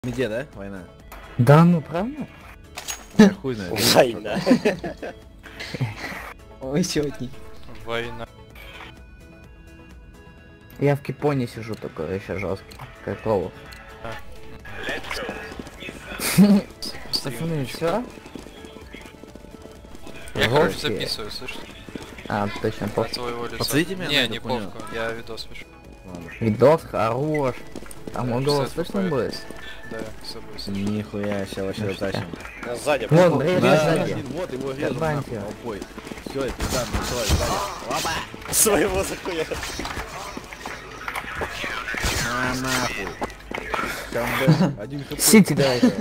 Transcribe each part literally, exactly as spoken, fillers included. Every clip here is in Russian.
Где, да? Война. Да, ну правда? Я хуй знает. Война. Ой, сегодня. Война. Я в Кипоне сижу такой еще жесткий, как Олаф. Пацаны, все? Я, короче, записываю, слышишь? А, точно, От пофиг. своего лица. Подсвети меня на Не, эту не хуйню. повку, я видос пишу. Ладно. Видос хорош. А Да, мой голос писать слышно буквально. будет? Да, с собой слышу. Нихуя, сейчас вообще Ну, затащим. Нас сзади. Вон, пошел. режь На, сзади. один, вот его режем Баньте. нахуй, толпой. Все, и пизда, началось сзади. Опа! Своего захуя. На нахуй. Камбэк. Один хп. Сити давайте.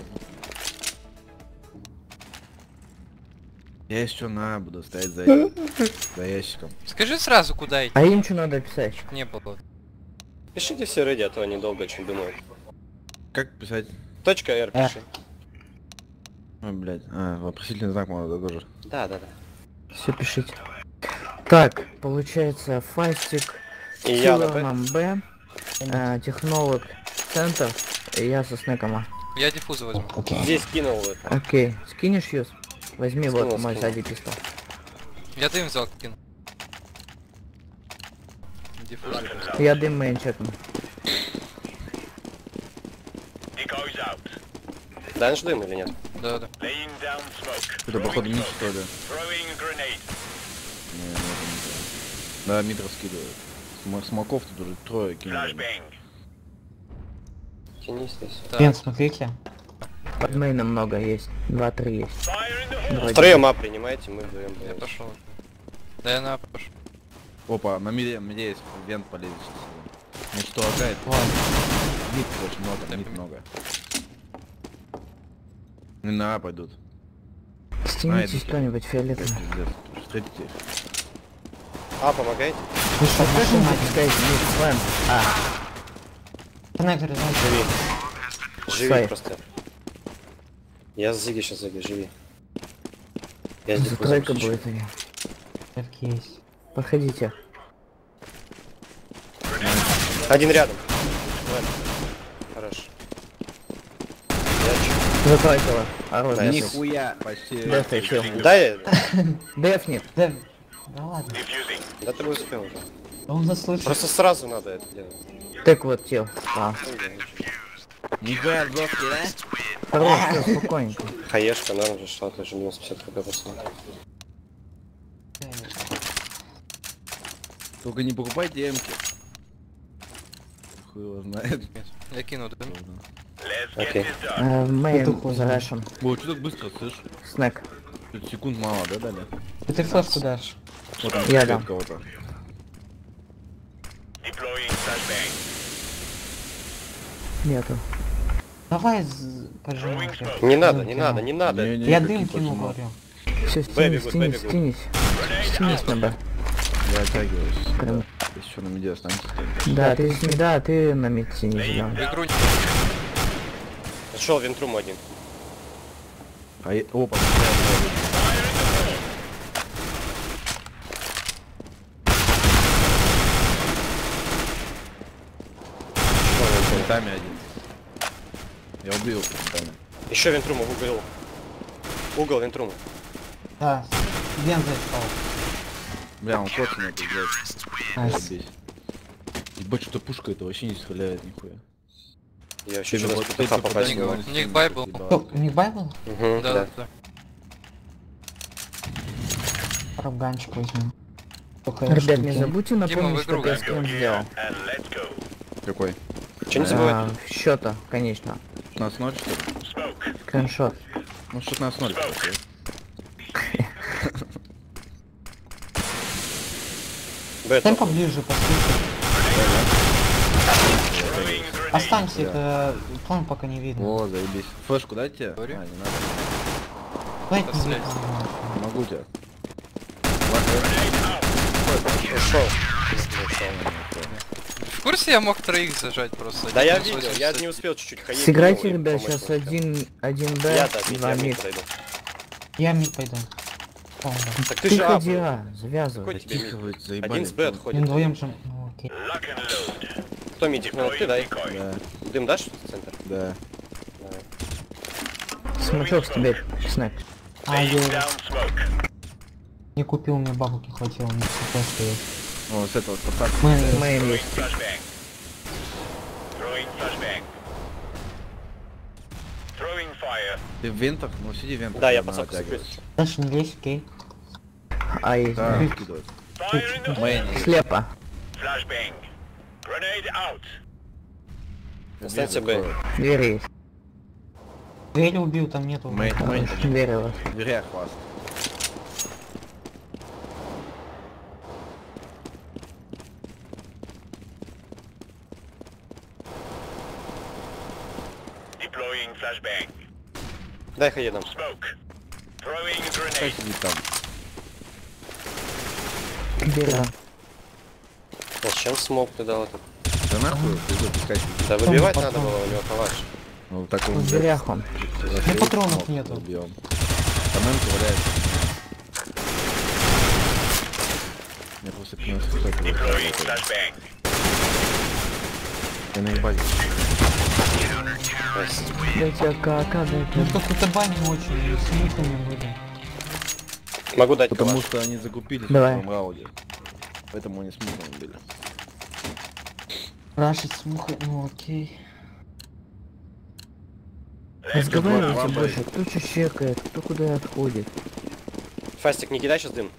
Я еще на буду стоять за этим. За ящиком. Скажи сразу, куда идти. А им что надо писать? Не было. Пишите все ready, а то они долго очень думают. Как писать? Точка R пиши. Ой, блядь. А, вопросительный знак надо тоже. Да, да, да. Все пишите. Так, получается Фастик, И я на Киллер Б. нам Б, э, технолог центр, и я со снеком А. Я диффузу возьму. Здесь кинул это. Окей, скинешь Юс? Возьми Скинул, вот мой скинул. сзади пистол. Я дым взял, кину. Диффуз. Я дым мейн чекну. Дашь дым или нет? Да, да. Это походу мид что ли? Не, не, это не то. Да, мид раскидывает. См смоков тут уже трое кинули. Тянись здесь. Так. Вен, смотрите. Под мейном много есть. Два-три есть. Вроде. Втроем А принимайте, мы вдвоем Я Б. пошел. Да я на пошел. Опа, на миде, миде есть вент полезет сейчас. Ну что, агает? Мид очень много, мид много. Ну на А пойдут. Стянитесь идите. кто-нибудь Пиздец, фиолетовый. пиздец. Встретите их. А, помогайте. Ну что, как вы пускаете мид слэм? А, Живи. Живи Стой. просто. Я с Зиги сейчас забью, живи. Я с за диффузом тройка сейчас. будет они. есть. Подходите. Один рядом. Ладно. Хорош. Я чё? За тройкова. Оружие. Да, я Нихуя, почти. Деф и чё? Дай. Дефни. Да, да ладно. Да ты бы успел уже. Да он нас слышит. Просто сразу надо это делать. Так вот, тел. А. Нихуя, сдохли, да? Хорош, всё, спокойненько. Хаешка, норм же шла, тоже минус пятьдесят хп посмотри. Только не покупайте эмки. Хуй его знает. Я кину дым. Окей. Э, Мейн Петуху зарашен. О, что так быстро, слышь? Снэк. Тут секунд мало, да, дали? И ты флешку дашь. Вот там Я стоит дам. кого-то. Нету. Давай з- пожимай. блядь. Не надо, Дым не кинул. надо, не надо. Не, не, Я какие дым кинул, пожимал. говорю. Все, Б стянись, бегут, Б стянись, бегут. стянись. Стянись на Б. Я оттягиваюсь. Прям. Если что, на медиа останется. Да, ты с да, а ты на мид синий зеленый. В игру не... Шел вентрум один. А я... Опа, пинтами один. Я убил его пинтами. Еще вентрума в угол. Угол вентрума. Да. Вен зашел. Бля, он коцаный, пиздец. Найс. Заебись. Ебать, что пушка это вообще не стреляет нихуя. Я вообще Ты без вот- ты ПТХ попадай попасть не не могу. говори. У них бай был. Кто, у них бай был? Угу, Да, да. да. Рабганчик возьмем. Только Ребят, не штуки. забудьте Дима, напомнить, в игру что я играй. скрин сделал. Какой? Че не забывай. А, счета, конечно. шестнадцать ноль что ли? Скриншот. Ну шестнадцать ноль. кстати. Б Дай топ. поближе, послушай. Останься, это план пока не видно. О, заебись. Флешку дайте тебе? А, Говори. не надо. Дайте не Послать. видно. Могу тебе. Ушел. В курсе я мог троих зажать просто. Да я Один видел, восемьдесят. я не успел чуть-чуть хаить. Сыграйте, кинул и ребят, помощь сейчас не один, один успел. Б, Я да, мид, два я мид мид. пройду. Я мид пойду. О, да. Так ты Ты же А ходи, был. а, завязывай. Какой тебе Тихо мид? вы заебали. Один с Б Им отходит. вдвоем же. Ну, окей. Кто мидик? Ну ты дай. Да, Дым дашь в центр? да. Смачок тебе, снэк. А, я... Не купил, мне бабки хватило, мне просто есть. О, с этого спасать. Мы... Моим есть. Ты в вентах? Ну сиди в вентах. Да, я надо пацак оттягивать. закрылся. Дальше не лезь, окей. А, есть. Да, Да. скидывает. Мейн. Слепо. Останься Б. Двери есть. Дверь убил, там нету. Мейн, мейн. Двери у вас. В дверях вас. Дай хаедам. Пускай сидит там. Двери. Зачем смог ты дал этот? Да нахуй, пизду, пускай сидит. Да выбивать Потом, надо потом. было, у него калаш. Ну так он... В дверях он. Мне патронов нету. Убьем. Комменты валяется. Я просто принес какой-то. Я на ебазе. Дайте АК, Ну дайте. что какой-то баним очень, с мухами были. Могу дать Потому калаш. что они закупились в Давай. первом раунде. Поэтому они смутно были. Рашить с мухой, ну окей. Разговаривайте Два больше. Кто что чекает, кто куда отходит. Фастик, не кидай сейчас дым.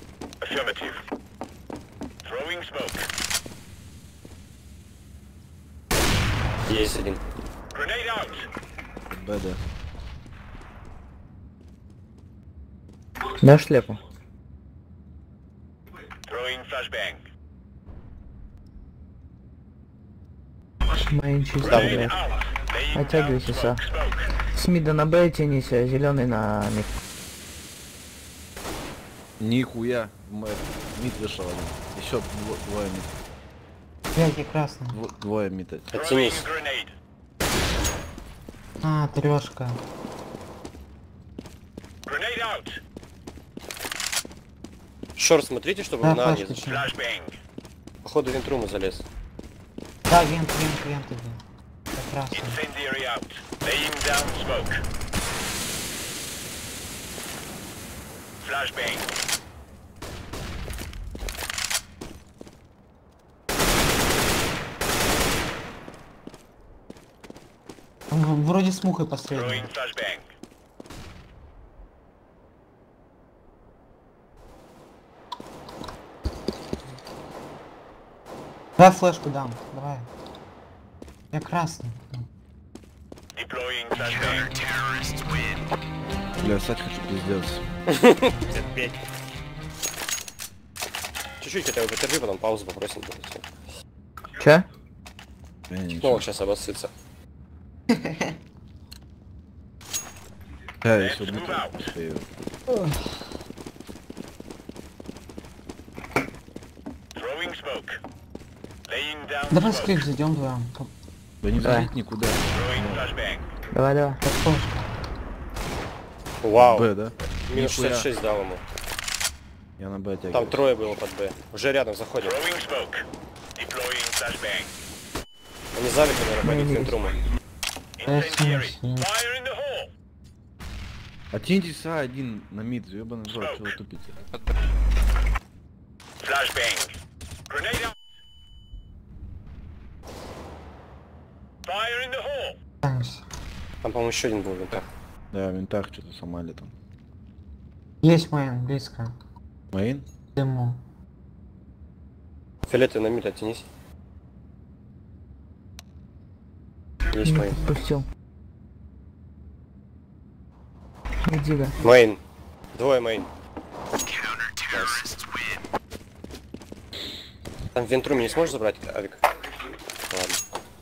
Есть один. БД. Дашь слепу? Мои чисто. Да, блядь. Оттягивайся, Са. С мида на Б тянись, а зеленый на мид. Нихуя. М- Мид вышел один. Еще дво- двое мид. Блядь, я красный. Дво- Двое мид. Оттянись. А, трешка. Шорт, смотрите, чтобы Да, на не флешка зашли. еще. Походу в винтруму залез. Да, вент, вент, вент иди. Я красный. Он вроде с мухой последний. Давай флешку дам, давай. Я красный. Бля, сать хочу пиздец. Чуть-чуть хотя бы потерпи, потом паузу попросим. Че? Я не Ну, сейчас обоссытся. Да, еще мид успею. Давай скрипт зайдем вдвоем. Да не Давай. залить никуда. Давай, давай. Так флешка. Вау. Б, да? Минус Нихуя. шестьдесят шесть дал ему. Я на Б Там оттягиваюсь. трое было под Б. Уже рядом заходят. Они залили, наверное, пойдут в винтруму. Я снимусь. Оттянитесь А один на мид, ёбаный в рот, чего вы тупите? Там, по-моему, еще один был в винтах. Да, в винтах что-то сломали там. Есть мейн, близко. Мейн? Дыму. Фиолетовый на мид, оттянись. Есть Не мейн. подпустил. Иди, да. Мейн. Двое мейн. Там в винтруме не сможешь забрать, Авик? Ладно.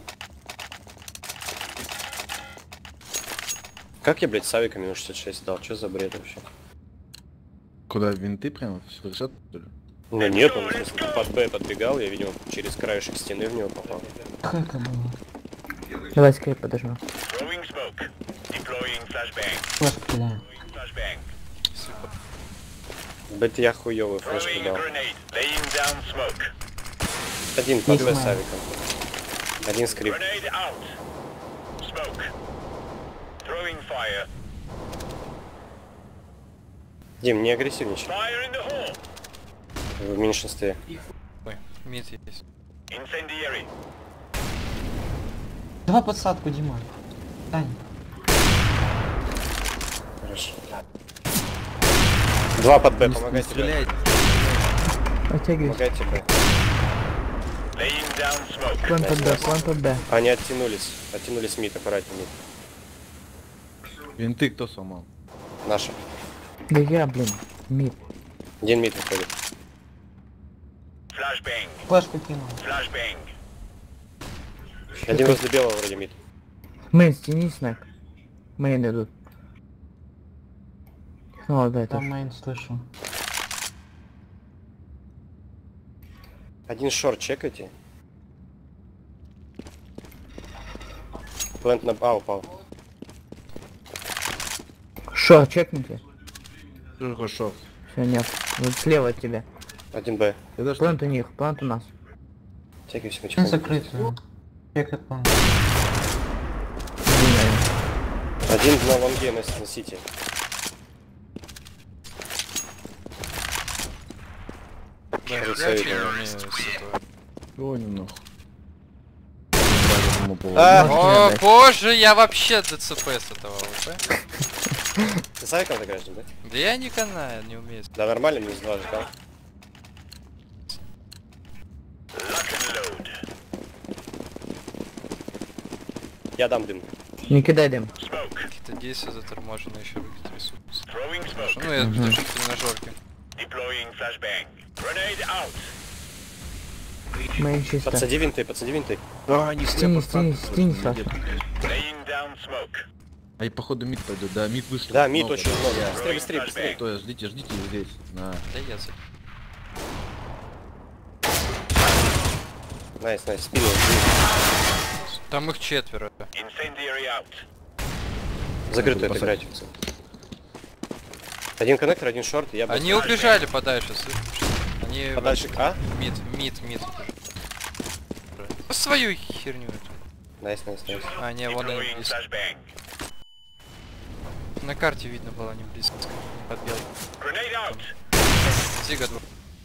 Как я, блядь, с авиками минус шестьдесят шесть дал? Что за бред вообще? Куда, в винты прямо? В ресет, что ли? Ну нет, он просто под Б подбегал, я видел, через краешек стены в него попал. Хэка было. Давай скрипт подожму. Флешку кидаем. Блядь, я хуёвый флешку дал. Один под Б Есть с моя. авиком. Один скрип. Дим, не агрессивничай. В меньшинстве. Ой, мид есть. Давай подсадку, Дима. Дань. Хорошо. Два под Б, Не помогайте. Б. стреляйте. Оттягивайся. Помогайте Б. План под Б, план под Б. Они оттянулись. Оттянулись мид, аккуратнее мид. Винты кто сломал? Наши. Да я, блин, мид. Один мид выходит. Флешку кинул. Один возле белого вроде мид. Мейн, стяни снэк. Мейн идут. Ну, да, это. Там мейн слышу. Один шорт чекайте. Плент на... А, упал. Шо, чекните? Что хорошо? Все, нет. Вот слева от тебя. Один Б. Это что? Плант у них, плант у нас. Чекайся, Он потихоньку. закрытый. Чекает план. Один на лонге на, на сити. Да, я Кажется, вообще не это- умею с этого. Ой, нахуй. А! О боже, я вообще ДЦП с этого АВП. Ты с Айком играешь, да? Да я не канаю, не умею. Да, нормально, минус два же, да? Я дам дым. Не кидай дым. Какие-то действия заторможены, еще руки трясутся. Хорошо, ну я держу в тренажерке. Мейн чисто. Подсади винты, подсади винты. А, не Стяни, стяни, стяни, Саша. А и походу мид пойдут, да, мид вышли. Да, мид Много, очень да. много. Быстрее, быстрее, быстрее. Стой, ждите, ждите здесь. На. Да я за... Найс, найс, спину. Там их четверо. Закрытую Посадь. отыграйте. Один коннектор, один шорт, я бы... Они убежали подальше, слышишь? Они... Подальше, а? Мид, мид, мид. Ну, свою херню эту. Найс, найс, найс. А, не, вон они близко. На карте видно было, они близко. Подбел. Зига два.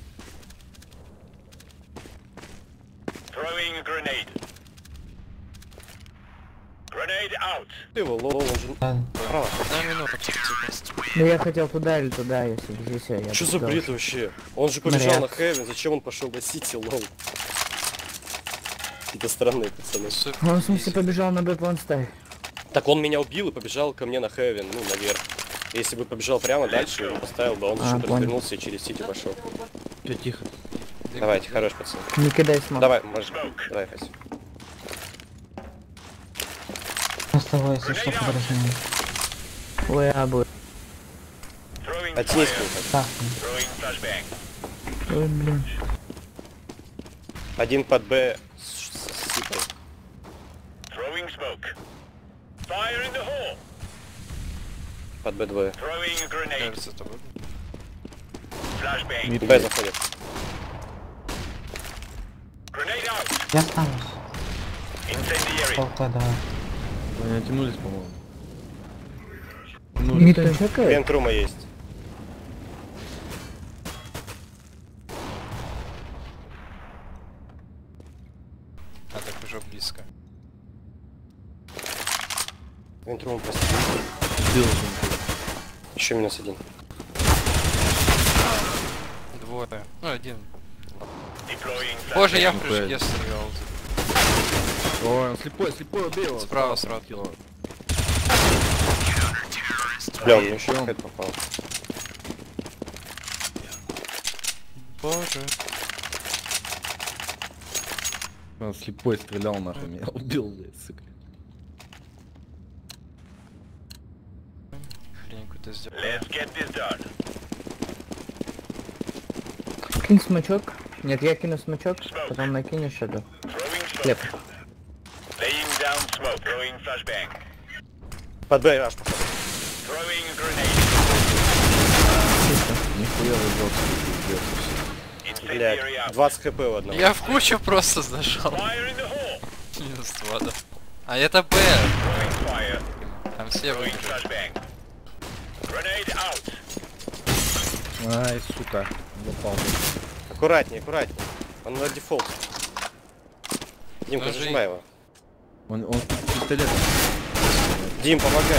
Ты его, лол, он же... Да. Право. На минуту, тихо. Ну я хотел туда или туда, если здесь я. Что за побежал. бред вообще? Он же побежал Наряд. на Хэвен, зачем он пошел на Сити, лол? Какие-то странные пацаны. Он в смысле побежал на Б план ставь. Так он меня убил и побежал ко мне на Хэвен, ну, наверх. Если бы побежал прямо дальше, его поставил бы, он А, почему-то понял. развернулся и через Сити пошел. Всё, тихо. Давайте, хорош, пацан. Не кидай смог. Давай, можешь. Давай, Хась. Оставайся, что подражаем. Ой, а будет. Оттяни спину. Так. Ой, блин. Один под Б с, с, с сипой. Под Б двое. Кажется, это будет. Мид Б заходит. Я останусь. Толкай, давай. Они оттянулись, по-моему. Мид он чекает? Вентрума есть. А, так уже близко. Вентрума просто. Сделал Еще минус один. Двое. Ну, один. Боже, я в М П. прыжке стрелял. Ой, он слепой, слепой, убей его. Справа сразу. Кило. Бля, он мне еще Чё? хэт попал. Боже. Он слепой стрелял нахуй, меня убил, блядь, сука. Хрень какую-то сделал. Кинь смачок. Нет, я кину смачок, потом накинешь эту. Хлеб. Под Б раш походу. Нихуя выжался, пиздец. Блядь, двадцать хп у одного. Я в кучу просто зашел. Минус два, да. А это Б. Там все выбежали. Ай, сука, запал. Аккуратнее, аккуратнее. Он на дефолт. Димка, Нажи. зажимай его. Он, он пистолет. Дим, помогай.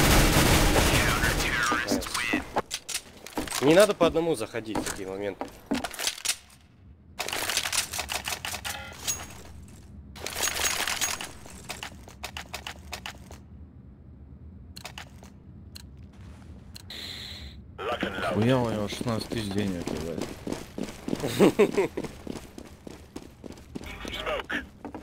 Найс. Не надо по одному заходить в такие моменты. Хуя у него шестнадцать тысяч денег, ебать. Smoke.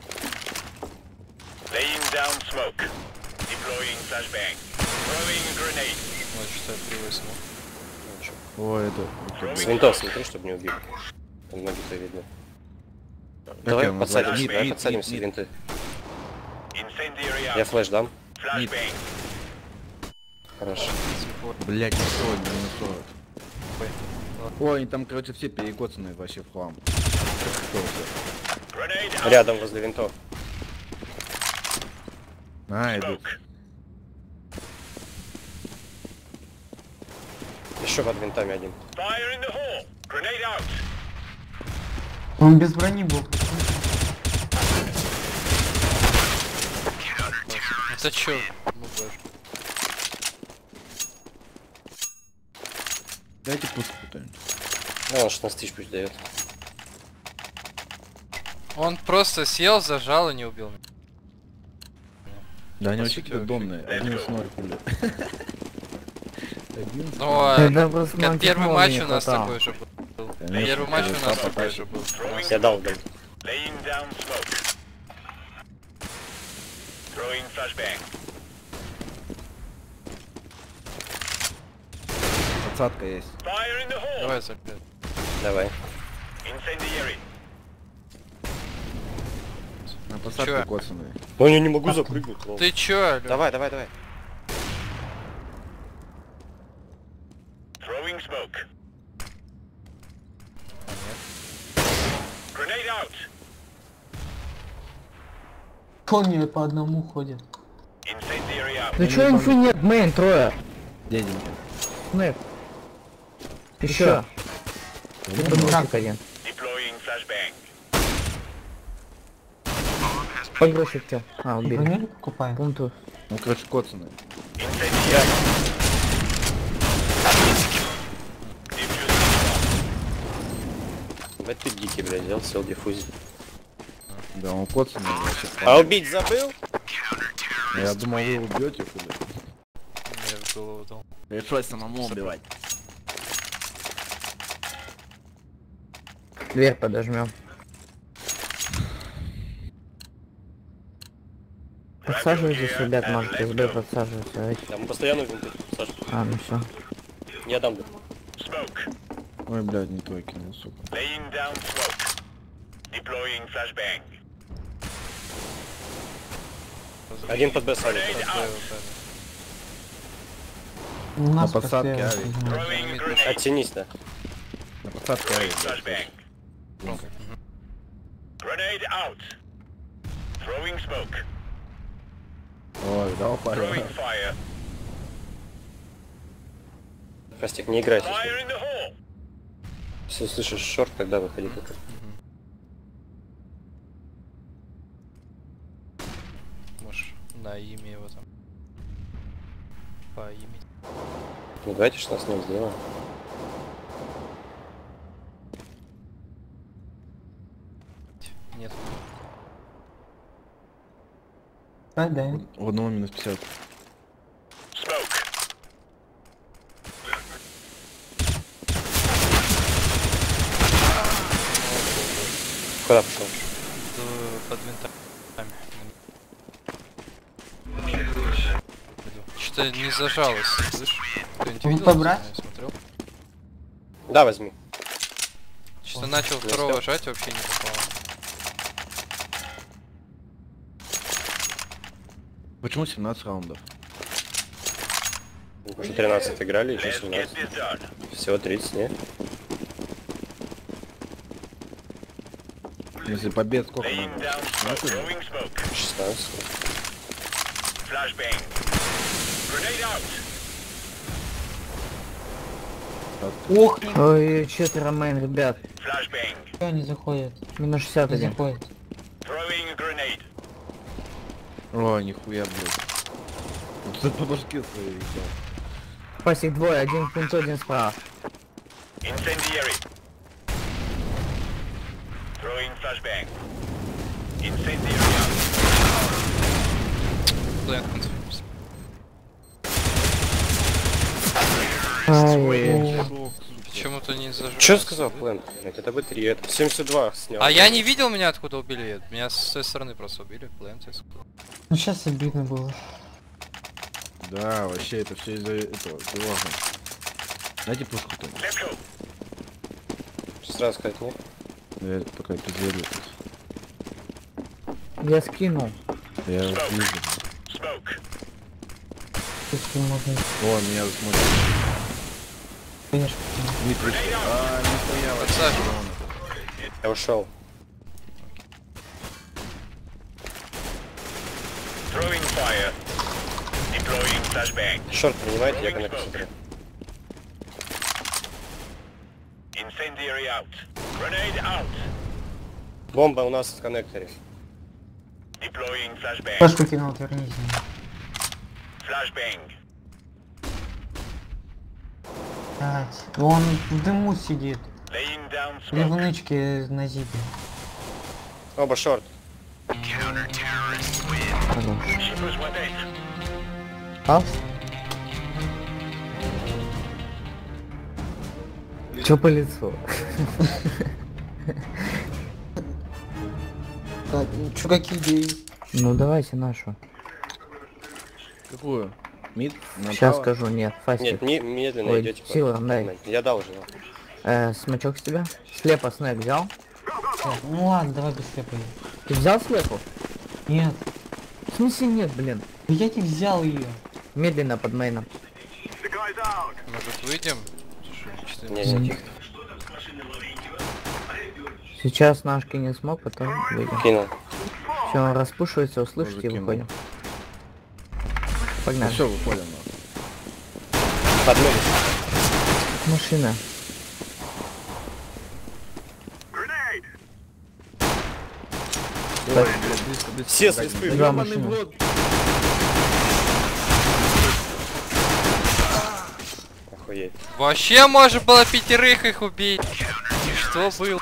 Laying down smoke. Deploying flashbang. Throwing grenade. Вот что я привысну. Ой, это... это С винтов смотри, чтобы не убил. Там ноги-то видно. Давай я подсадимся, называю? давай Мид, подсадимся мид, в винты. Incendiary Я out. флеш дам. Flashbang. Хорошо. Блять, не стоит, не стоит. Ой, они там, короче, все перекоцанные вообще в хлам. Grenade out. Рядом возле винтов. А, идут. Smoke. Еще под винтами один. Fire in the hole. Grenade out. Он без брони был. Это чё? Ну, боже. Дайте пуск кто-нибудь. Ну, он шестнадцать тысяч пусть дает. Он просто съел, зажал и не убил меня. Да они По вообще сути, какие-то вообще. домные. Один с ноль пули. Один с Ну, ноль. а, Да просто как нам первый технологии матч не у нас хватало. такой же был. Конечно, Первый матч у нас папа такой так. же был. Я дал, дал. Laying down smoke. Throwing flashbang. Подсадка есть. Fire in the hole. Давай запять. Давай. Incendiary. На посадке Чё? коцанные. Ну, я не могу запрыгнуть. лол. Ты чё, Лё? Давай, давай, давай. Throwing smoke. Grenade out. Они по одному ходят. Incendiary out. Да чё инфы нет, мейн, трое. Деденька. Снэп. Еще. Это мужик один. Deploying flashbang. Погрузчик тебя. А, убили. Броню покупаем. Пункту. Ну, короче, коцанные. Incendiary. Diffusing. Бать ты дикий, блядь, взял, сел диффузить. Да, он коцанный вообще. А убить забыл? Я думал, вы убьете, хули. Мне в голову дал. Пришлось самому убивать. Дверь подожмем. Подсаживайтесь, ребят, может, СБ подсаживаться. Давайте. Да, мы постоянно винты. Саша, А, ну все. я дам. Smoke. Ой, блядь, не твой кинул, сука. Laying down smoke. Deploying flashbang. Один под Б сами. У нас На посадке постоянно авик. знаю. Throwing grenade. Оттянись, да. На посадке Throwing авик, блядь. flashbang. Grenade out. Throwing smoke. Ой, да, упали. Throwing fire. Костик, не играйся. Fire in the hole. Если слышишь шорт, тогда выходи только. Можешь на имя его там. По имени. Ну давайте что с ним сделаем. Нет. Да, да. У одного минус пятьдесят. Smoke. Куда пошел? Д- Под винтами. Что-то не зажалось, слышь? Кто-нибудь Он видел? побрать? Не знаю, смотрел? Да, возьми. Что-то начал не второго успел. жать, вообще не попало. Почему семнадцать раундов? Уже тринадцать играли, еще Let's get семнадцать. this done. Всего тридцать, не? Если побед сколько Laying надо? down smoke. Throwing smoke. шестнадцать. Flashbang. Grenade out. Ох, Ой, четверо мейн, ребят. Flashbang. ничего не заходит. Минус шестьдесят Не один. заходит. Throwing a grenade. О, нихуя, блядь. Вот ты по башке своей ебал. Пасик двое, один в пункту, один справа. Incendiary. Throwing flashbang. Incendiary out. Плент конференс. Ай, Почему-то не зажал. Что сказал Плент? Это бэ три, это семьдесят два снял. А я не видел, меня откуда убили. Меня с той стороны просто убили. Плент, я сказал. Ну сейчас обидно было. Да, вообще это все из-за этого. Тревожно. Дайте пушку-то. Let's go. Сразу сказать, нет? Я пока пизделю. я скинул. Я вижу. Smoke. Если можно. О, меня смотрит. Конечно. Не пришел. А, не стоял. Подсаживай. Я ушел. Throwing fire. Deploying flashbang. Шорт принимайте, я коннект смотрю. Incendiary out. Grenade out. Бомба у нас в коннекторе. Deploying flashbang. Пашку кинул, отвернись. Flashbang. Блять, он в дыму сидит. Laying down Или в smoke. нычке на зипе. Оба шорт. Shippers were dead. Пас? Чё по лицу? Так, чё, какие идеи? Ну давайте нашу. Какую? Мид? Сейчас скажу, нет, фастик. Нет, не, медленно Ой, идете. сила, дай. Я дал уже. Э, смачок с тебя. Слепо снэк взял? Так, ну ладно, давай быстрее поедем. Ты взял слепу? Нет. В смысле нет, блин? Да я не взял ее. Медленно под мейном. Может выйдем? Слушай, Не, четыре. не, тихо. Сейчас наш не смог, потом выйдем. Кинул. Все, он распушивается, услышите и Тоже кинул. выходим. Ну Погнали. все, выходим. Подмылись. Машина. Ой, блядь, близко, близко. Все с респы. Да, Ёбаный машина. в рот. Охуеть. Вообще можно было пятерых их убить. Что было?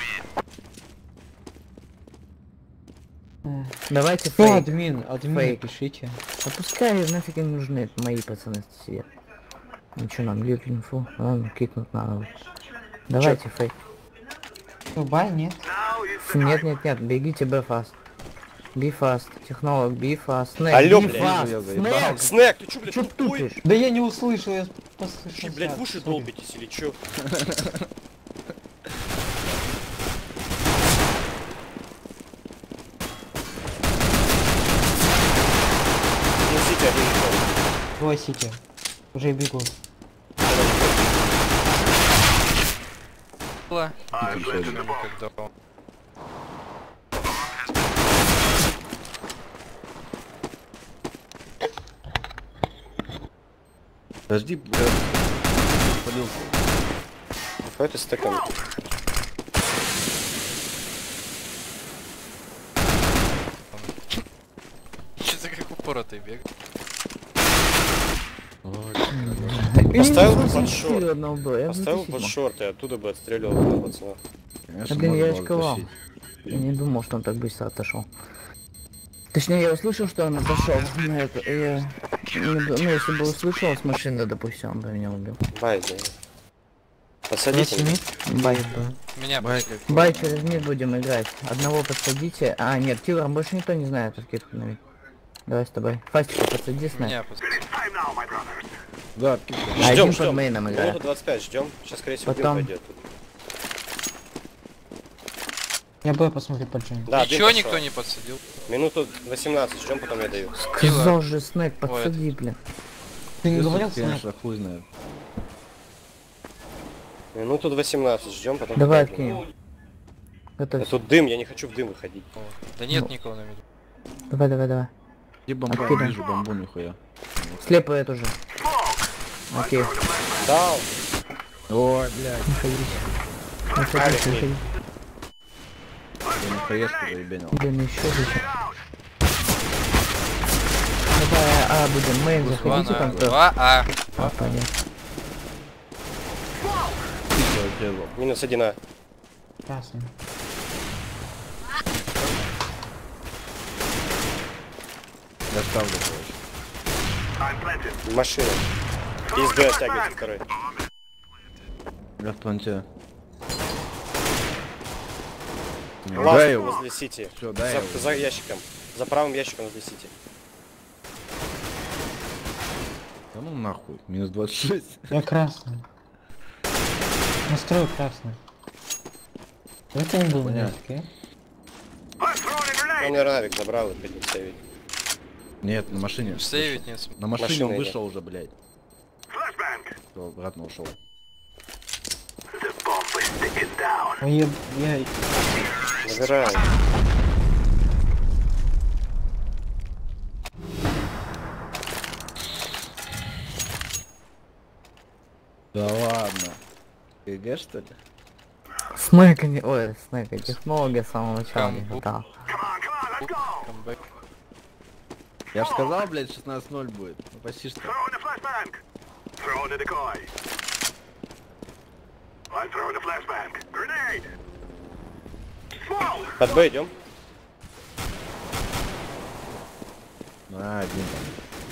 Давайте Кто фейк. админ? Админ Фейк. пишите. А пускай нафиг им нужны, это мои пацаны сидят. Ну что, нам льют инфу? Ладно, кикнуть надо. Давайте фейк. Ну, бай, нет. Фу, нет, нет, нет, бегите Б фаст. Би фаст, технолог, би фаст, снэк, Алло, би блядь, фаст, я заебал. снэк. Снэк, ты чё, блядь, Чё тупой? тупишь? Да я не услышал, я Че, послышал. блядь, в уши долбитесь или чё? Несите один ушел. Два сити. Уже бегу. Было? Питер ходит. Когда он- Подожди, блядь. Спалился. Какой ты стакан? Что-то как упоротый бег. Поставил Я бы под не шорт. знаю, одного было, я Поставил бы под не шорт и оттуда бы отстреливал этого пацана. Конечно, блин, я можно было очковал. затащить. Я не думал, что он так быстро отошел. Точнее, я услышал, что он отошел. На это, и я не ду- ну, если бы услышал с машины, допустим, он бы меня убил. Бай, да. Подсадите меня. Бай. Меня Бай, пошли. как- Бай, через мид будем играть. Одного подсадите. А, нет, Тигр, больше никто не знает, как китку на мид. Давай с тобой. Фастика подсади с нами. Меня подсадил. Да, кик. А Ждем, один под ждем. мейном играет. Минуту двадцать пять ждем. Сейчас, скорее всего, дым Потом. пойдет. Я б посмотрю под джин. Да, дым Ничего пошел. никто не подсадил. Минуту восемнадцать ждем, потом я даю. Сказал же, снэк, подсади, блин. Ты не говорил, снэп? Конечно, хуй знает. Минуту восемнадцать ждем, потом... Давай покажем. откинем. Да Готовься. тут дым, я не хочу в дым выходить. О, Да нет Ну. никого на виду. Давай, давай, давай. Где бомба? Откидай. Не вижу бомбу нихуя. Слепо эту же. Окей. Дал. Ой, блядь. Не ходи, не ходи, не ходи. Я не поездку заебенил. Блин, еще выше. Давай, а, будем мейн, Два заходите на там. два, а. А, понятно. Всё, отрезал. Минус один А. Красный. Я ставлю, короче. Машина. Из Б оттягивается второй. Я в планте. Ну, Ласт дай его. возле Сити. Всё, дай За, его. за ящиком. За правым ящиком возле Сити. Да ну нахуй. Минус двадцать шесть. Я красный. Настрою красный. Это не был Понятно. блядь, Он аэронавик забрал и пойдет сейвить. Нет, на машине. Сейвить нет смысла. На машине Машина он идет. вышел уже, блядь. Всё, обратно ушел. Ой, я, я... Забираю. Да ладно. ГГ что ли? Снэка не... Ой, снэка, технология с самого начала не Камбук. хватало. Камбэк. Я ж сказал, блядь, шестнадцать ноль будет. Ну почти что. Под Б идем. А, один там.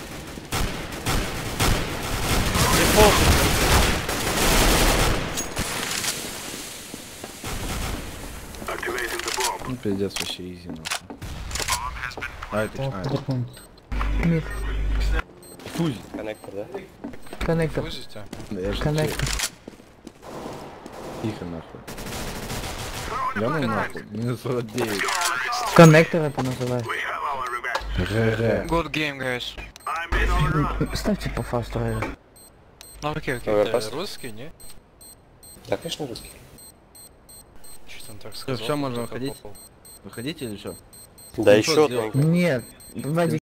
Ну пиздец, вообще изи нахуй. А это О, а, подоконник. Мид, фузи. Коннектор, да? коннектор, Фузите? Да я же коннектор. тихо нахуй. Я ну нахуй. Минус сорок девять. Коннектор это называют. ЖЖ. Good game, guys. Ставьте по фасту. Ну окей, окей, Давай, ты пас. русский, не? Да, конечно, русский. Что-то он так сказал. всё, можно кто-то выходить? попал. Выходите или что? Да Ну, еще что одно. Нет, Вадик